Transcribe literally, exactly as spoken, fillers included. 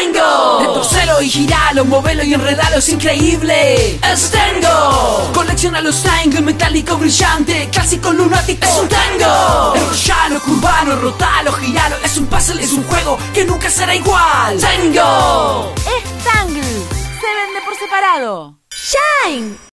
Tango. Retorcelo y giralo, movelo y enredalo, es increíble. Es Tango. Colecciona los Tango, metálico brillante, clásico lunático. Es un Tango. Enrollalo, curvalo, rotalo, giralo, es un puzzle, es un juego que nunca será igual. Tango. Es Tangle. Se vende por separado. Shine.